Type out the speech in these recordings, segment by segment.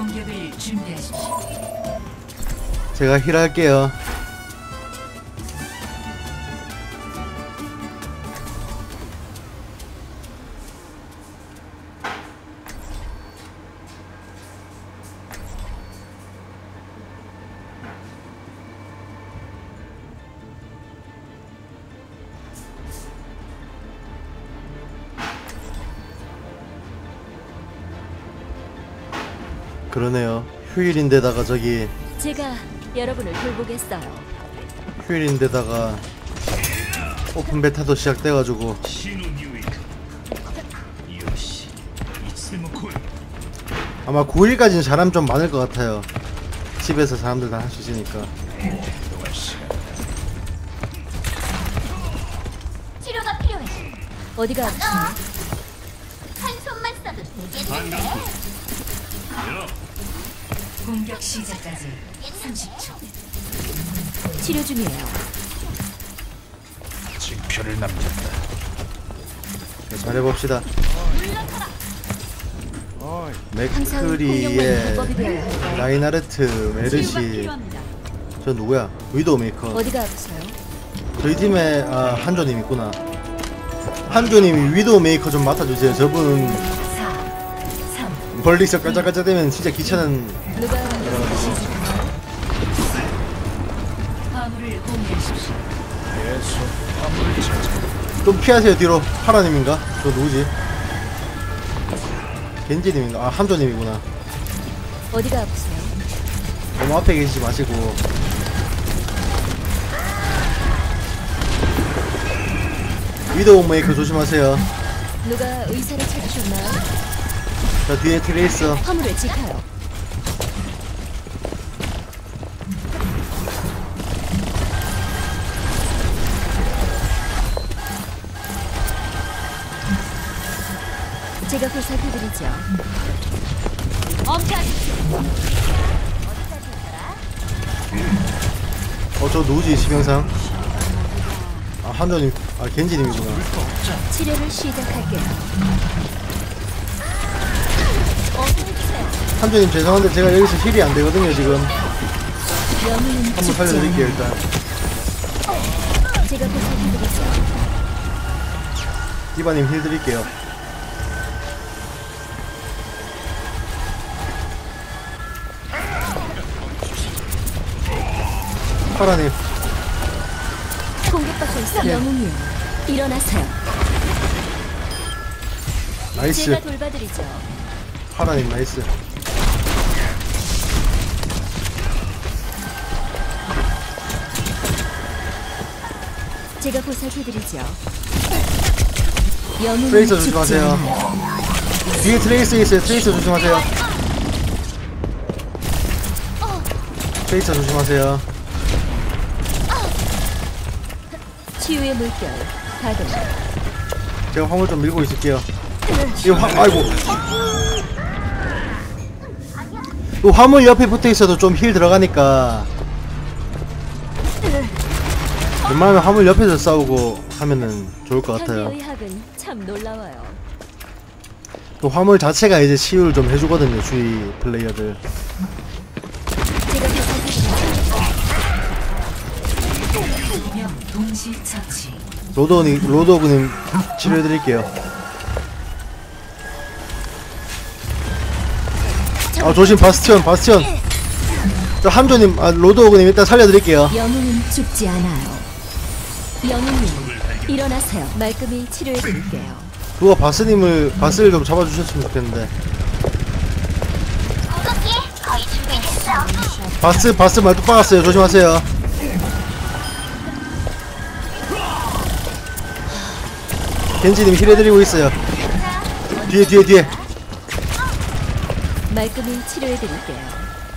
공격을 준비하십시오. 제가 힐할게요. 그러네요. 휴일인데다가 저기 제가 여러분을 돌보겠어요. 휴일인데다가 오픈 베타도 시작돼가지고 아마 9일까지는 사람 좀 많을 것 같아요. 집에서 사람들 다 할 수 있으니까. 치료가 필요해. 어디가 아프세요? 한 손만 써도 되겠는데? 공격 시작까지 30초. 치료 중이에요. 징표를 남겼다. 잘해봅시다. 항상 맥크리에 공격만 되어야 할까요? 라인하르트, 메르시. 저 누구야? 위도우 메이커. 어디가 아프세요? 저희 팀에 한조님 있구나. 한조님이 위도우 메이커 좀 맡아주세요. 저분 4, 3, 멀리서 깔짝깔짝대면 진짜 귀찮은. 누가 시작하나요? 화물을 공개하십시오. 계속 화물을 찾아. 좀 피하세요. 뒤로. 파라님인가? 저 누구지? 겐지님인가? 한조님이구나. 어디가 아프세요? 너무 앞에 계시지 마시고. 위도우 메이커 조심하세요. 누가 의사를 찾으셨나요? 저 뒤에 트레이서. 화물을 지켜요. 제가 보살펴드리죠. 엄폐하십시오. 저 누구지? 지명상. 한조님. 겐지님이구나. 치료를 시작할게요. 한조님 죄송한데 제가 여기서 힐이 안 되거든요 지금. 영웅은 한번 죽지 살려드릴게요 일단. 않아요. 제가 보살펴드리죠. 디바님 힐 드릴게요. 파라님. 공격받고 있어. 예. 영웅이요. 일어나세요. 나이스. 제가 돌봐드리죠. 파라님 나이스. 제가 보살펴드리죠. 영웅은 트레이서 죽지 조심하세요. 않아요. 뒤에 트레이서 있어요. 트레이서 조심하세요. 트레이서 조심하세요. 치유의 물결 가동. 제가 화물 좀 밀고 있을게요. 아이고. 또 화물 옆에 붙어 있어도 좀 힐 들어가니까. 웬만하면 화물 옆에서 싸우고 하면은 좋을 것 같아요. 상대의학은 참 놀라워요. 또 화물 자체가 이제 치유를 좀 해주거든요. 주위 플레이어들. 제가 보살펴드리죠. 명 동시 처치. 로드오그님 치료해드릴게요. 조심. 바스티온. 저 함조님, 로드오그님 일단 살려드릴게요. 영웅은 죽지 않아요. 영웅님 일어나세요. 말끔히 치료해드릴게요. 누가 바스를 좀 잡아주셨으면 좋겠는데. 공격기 거의 준비됐어. 바스 말뚝 박았어요. 조심하세요. 겐지님 힐해드리고 있어요. 뒤에. 말끔히 치료해드릴게요.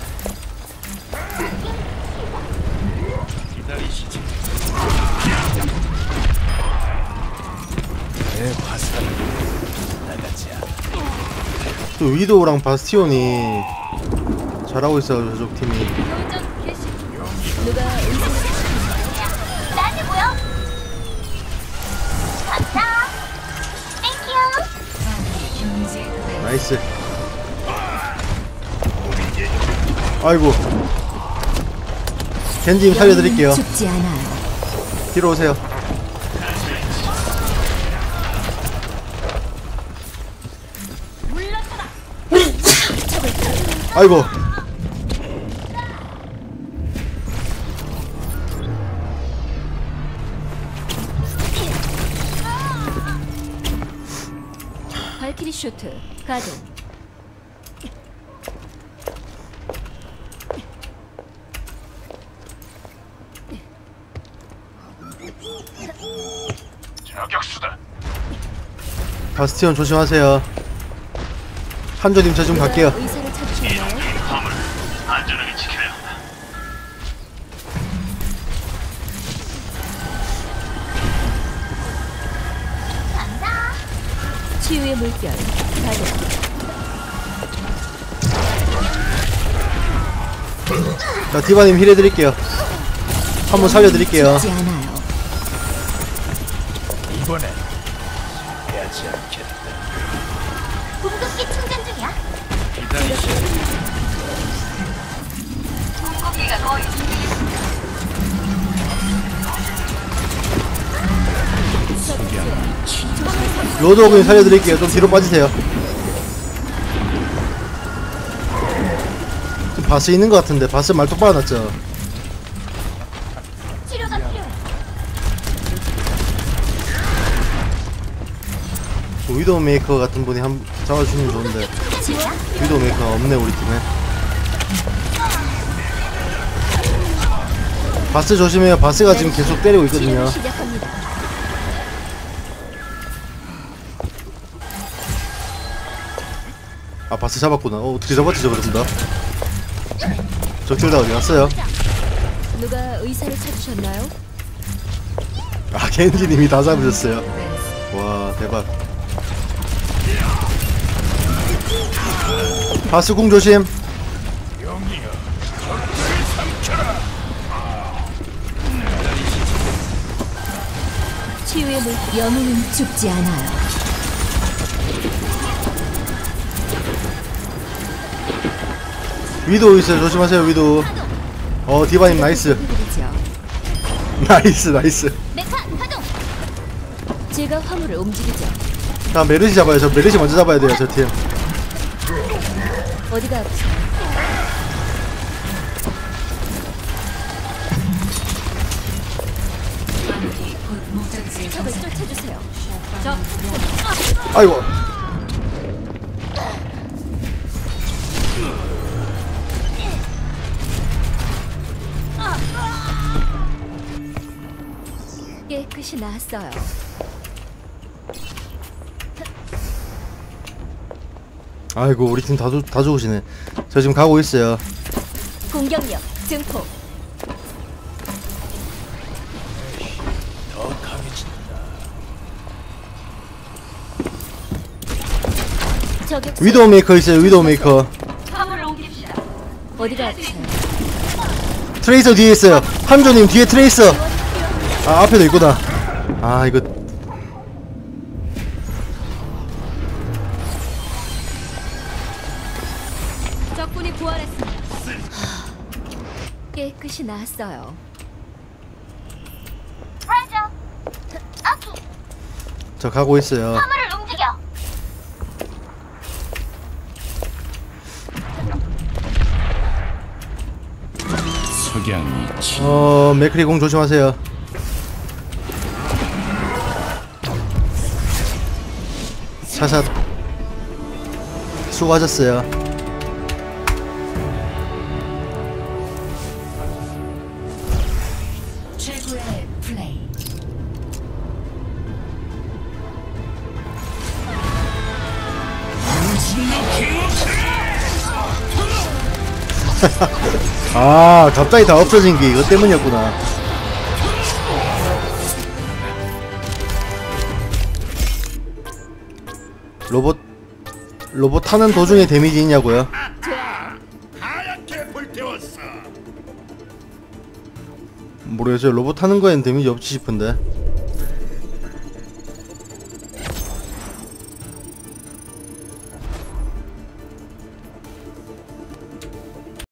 내 화살을 나가지 않아. 또 위도우랑 바스티온이 잘하고 있어요. 저쪽 팀이. 누가 의사를 나한테 보여? 감사. 땡큐. 나이스. 아이고. 겐지님 살려드릴게요. 영웅은 죽지 않아요. 뒤로 오세요. 아이고. 발키리 쇼트 가동. 저격수다. 바스티온 조심하세요. 한조님 저 좀 갈게요. 의사를 찾으셨나요? 화물 안전하게 지켜야 한다. 치유의 물결 가동. 자, 디바님 힐 해드릴게요. 한번 살려드릴게요. 죽지 않아요. 이번엔 해야지 않겠다. 궁극기 충전 중이야. 기다리시오. 궁극기가 거의 로드오그님 살려드릴게요. 좀 뒤로 빠지세요. 지금 바스 있는 것 같은데 바스 말 똑바로 놨죠. 치료가 필요해. 위도우 메이커 같은 분이 한 잡아주시면 좋은데 위도우 메이커가 없네 우리 팀에. 바스 조심해요. 바스가 지금 계속 때리고 있거든요. 치료를 시작합니다. 아 바스 잡았구나. 어떻게 잡았지 저거든다. 적들 다 어디 갔어요? 누가 의사를 찾으셨나요? 아 겐지님이 다 잡으셨어요. 와 대박. 바스 궁 조심. 영이여, 적들을 삼켜라. 치유의 물 영웅은 죽지 않아요. 위도우 있어요. 조심하세요 위도우. 디바님 나이스. 해드리죠. 나이스 나이스. 메카 가동. 제가 화물을 움직이죠. 자 메르시 잡아요. 저 메르시 먼저 잡아야 돼요 저 팀. 어디가 아프세요? 아무리 곧 목적지에 적을 도착. 쫓아주세요. 아이고. 깨끗이 나았어요. 아이고 우리 팀 다 죽으시네. 저 지금 가고 있어요. 공격력 증폭. 더 강해진다. 저격. 위도우 메이커 있어요. 위도우 메이커. 화물을 옮깁시다. 어디가 아프세요? 트레이서 뒤에 있어요. 한조님 뒤에 트레이서. 아 앞에도 있구나. 아 이거 적군이 부활했습니다. 깨끗이 나았어요. 라이저. 오케이. 저 가고 있어요. 화물을 움직여. 석양이 맥크리 공 조심하세요. 샷샷 수고하셨어요. 최고의 플레이. 아 갑자기 다 없어진 게 이것 때문이었구나. 로봇 타는 도중에 데미지 있냐고요? 하얗게 불태웠어. 모르겠어요. 로봇 타는 거엔 데미지 없지 싶은데.